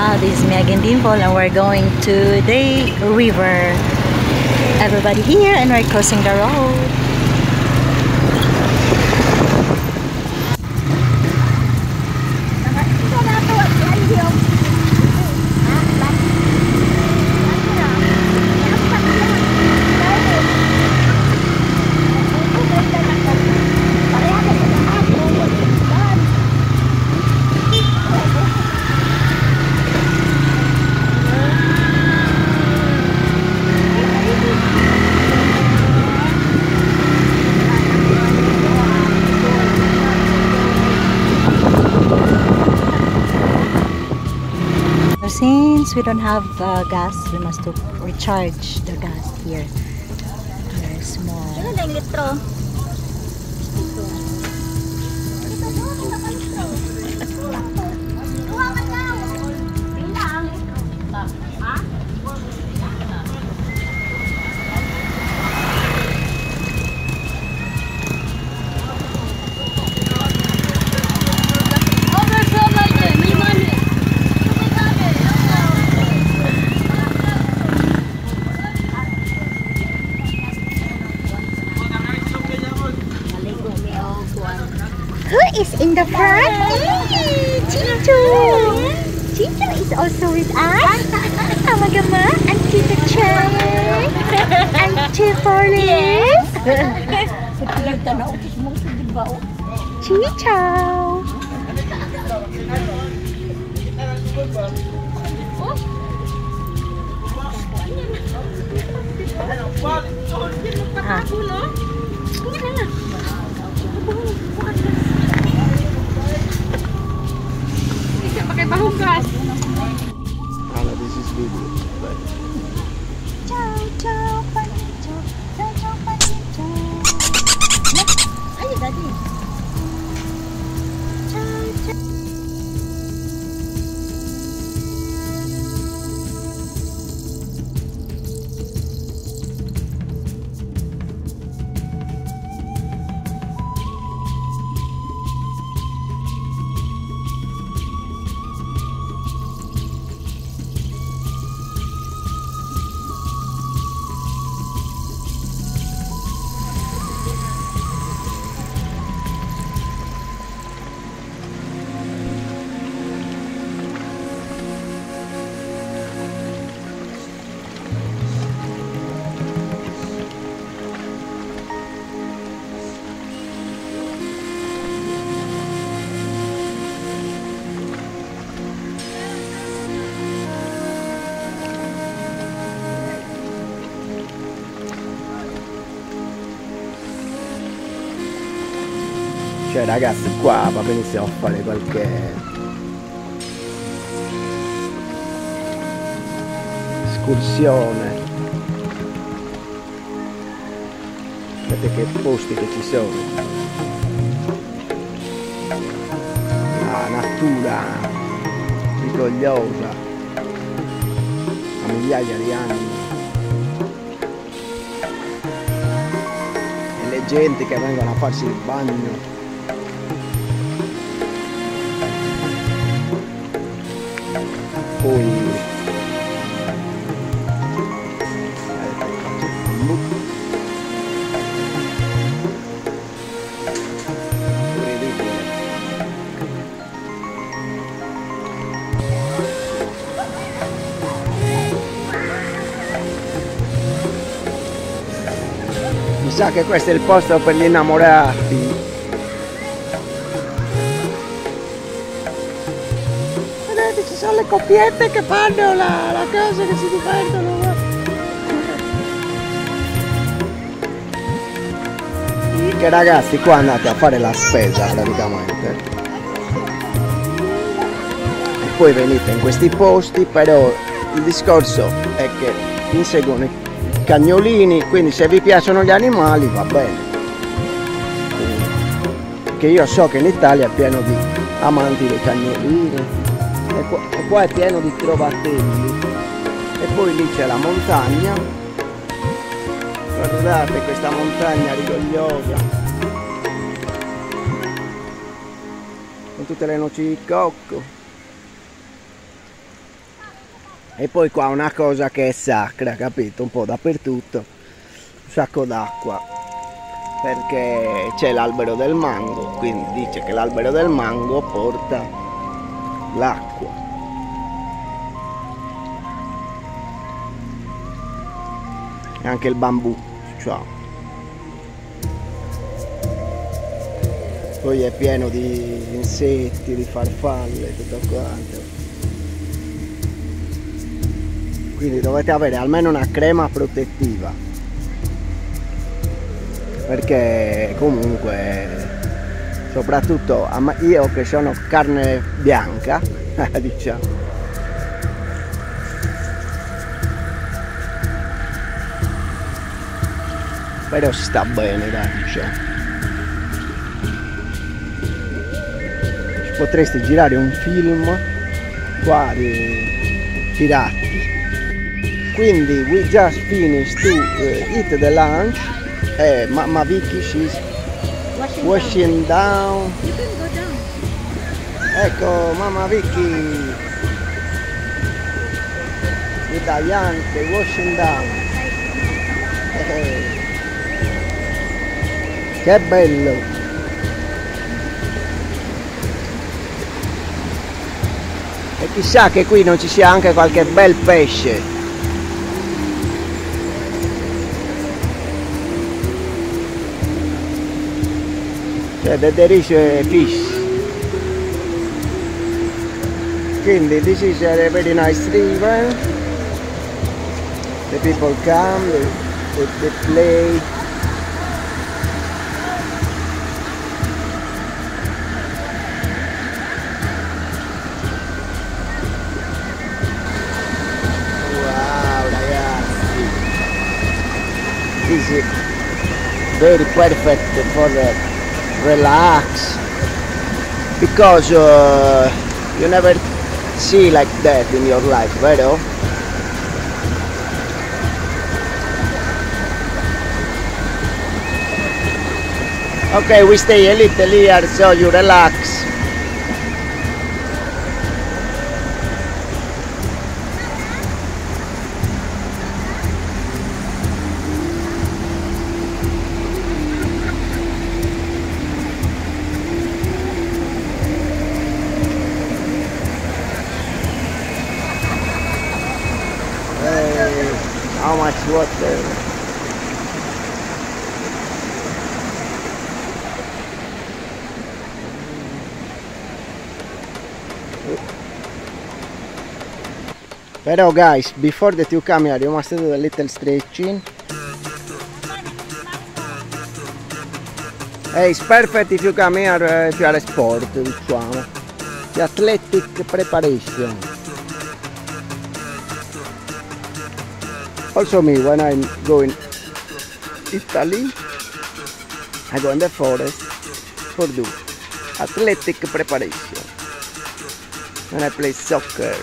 This is me again, Dimple, and we're going to the river. Everybody here, and we're crossing the road. Since we don't have gas, we must to recharge the gas here. Very small. Who is in the front? Hey, Chicho! Chicho is also with us. Amagama, Auntie Tachay, Auntie Forlis. Chicho! Pakai bahugas. This is video. Ciao, ciao, panito. Ciao, ciao, panito. Ayo, Daddy. Ciao, ciao. Cioè ragazzi, qua proprio iniziamo a fare qualche escursione. Vedete che posti che ci sono. La natura rigogliosa a migliaia di anni. E le gente che vengono a farsi il bagno. Poi mi sa che questo è il posto per gli innamorati. Ci sono le coppiette che fanno la cosa, che si divertono. Che ragazzi, qua andate a fare la spesa praticamente e poi venite in questi posti, però il discorso è che inseguono i cagnolini, quindi se vi piacciono gli animali va bene, che io so che in Italia è pieno di amanti dei cagnolini. E qua è pieno di trovatelli. E poi lì c'è la montagna. Guardate questa montagna rigogliosa con tutte le noci di cocco. E poi qua una cosa che è sacra, capito? Un po' dappertutto, un sacco d'acqua, perché c'è l'albero del mango, quindi dice che l'albero del mango porta l'acqua. E anche il bambù, ciao. Poi è pieno di insetti, di farfalle, tutto quanto. Quindi dovete avere almeno una crema protettiva, perché comunque, soprattutto io che sono carne bianca, diciamo, però si sta bene, dai, diciamo. Potresti girare un film qua di pirati. Quindi we just finished to eat the lunch. Mamma Vicky, she's washing down. You can go down. Ecco Mamma Vicky with Diane, they washing down. Che bello. E chissà che qui non ci sia anche qualche bel pesce. Cioè, there is a fish. Quindi this is a very nice river. The people come, they play. Is very perfect for relax, because you never see like that in your life, vero? Okay, we stay a little here so you relax. How much water? Pero guys, before that you come here, you must do a little stretching. Hey, it's perfect if you come here if you are a sport, diciamo. The athletic preparation. Also me, when I'm going Italy, I go in the forest for do athletic preparation. When I play soccer.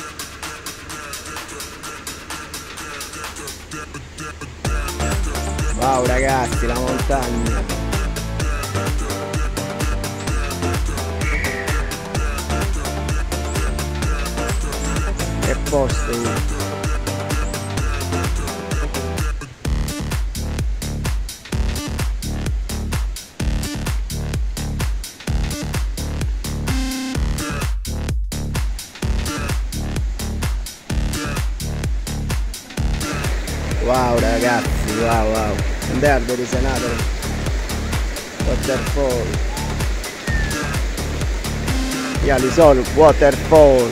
Wow ragazzi, la montagna. Che posto. Wow ragazzi, wow. And there is another waterfall. Yeah, it's all waterfall.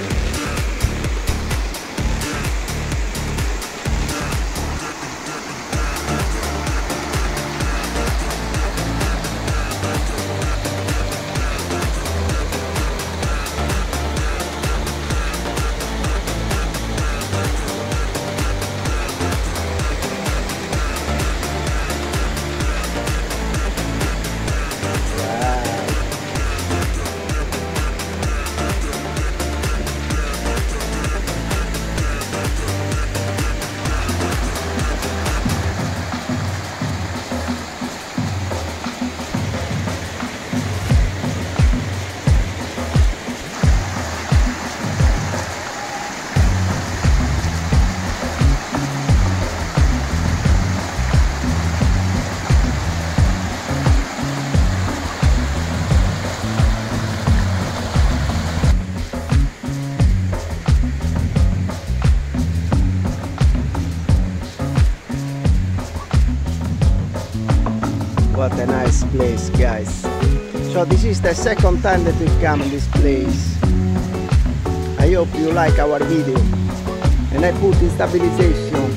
What a nice place, guys. So this is the second time that we come in this place. I hope you like our video. And I put in stabilization.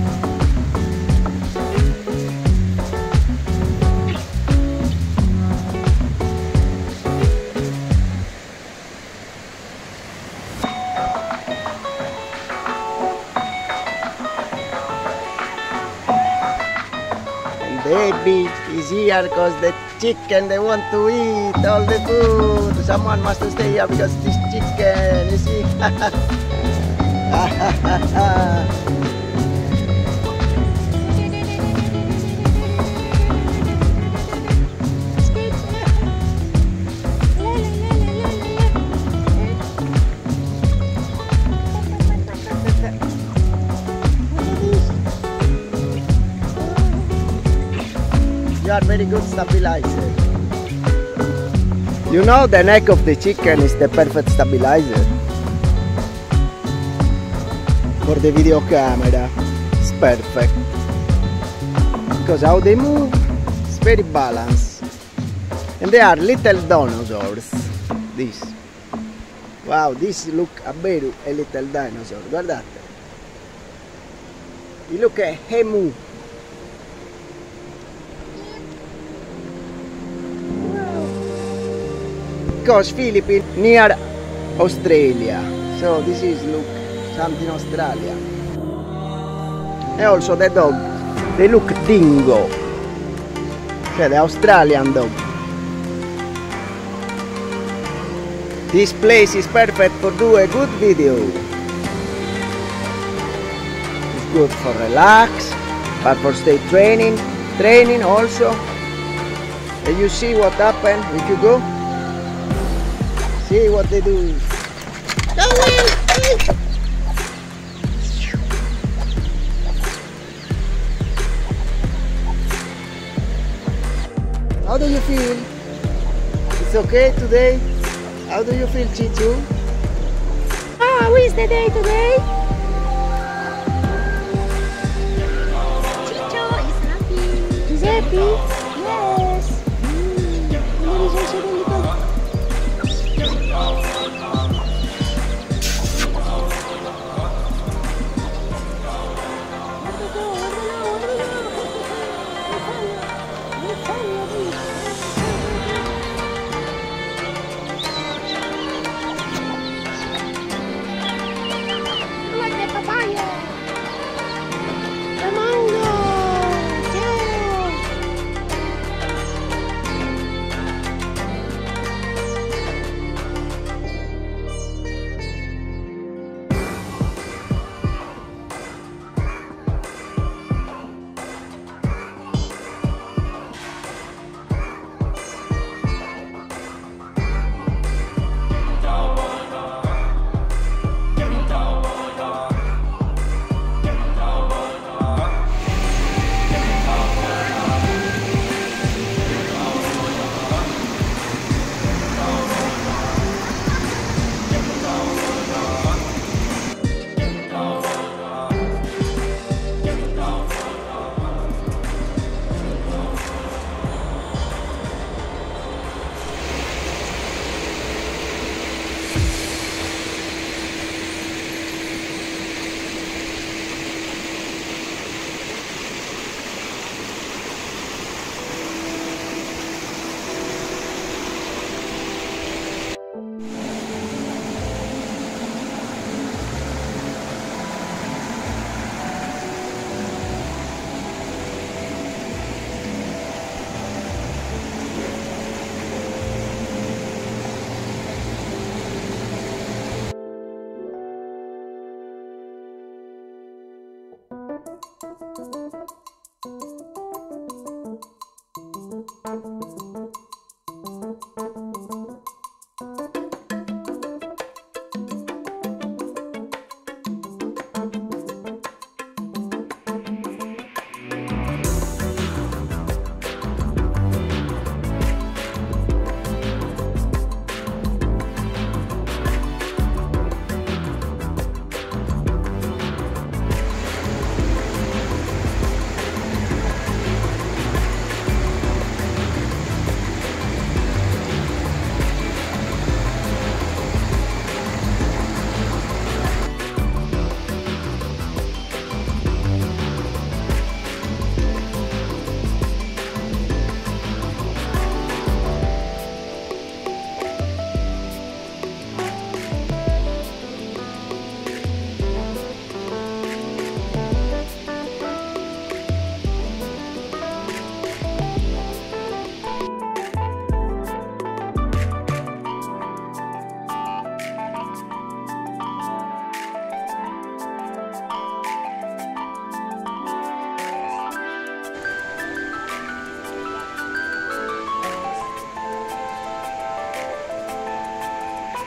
Baby is here because the chicken, they want to eat all the food. Someone must stay here because this chicken, you see. You are very good stabilizer. You know, the neck of the chicken is the perfect stabilizer for the video camera. It's perfect because how they move is very balanced, and they are little dinosaurs. This, wow, this look a little dinosaur. Guardate, you look a emu. Because Philippines near Australia, so this is look something Australia. And also the dog, they look dingo, so the Australian dog. This place is perfect for do a good video. It's good for relax, but for stay training also. And you see what happen if you go. See what they do. Go away! How do you feel? It's okay today? How do you feel, Chichu? How is the day today? Chicho is happy. He's happy? Yes. And then he's also the little.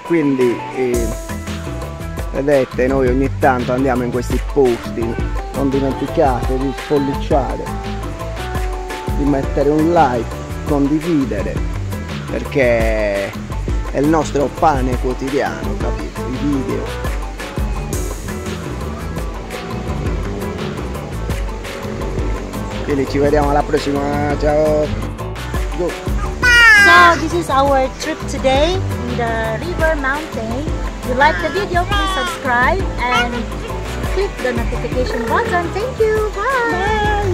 quindi vedete, noi ogni tanto andiamo in questi posti, non dimenticate di spolliciare, di mettere un like, condividere, perché è il nostro pane quotidiano, capito? I video. Quindi ci vediamo alla prossima, ciao! Go. So this is our trip today in the river mountain. If you like the video, please subscribe and click the notification button. Thank you. Bye.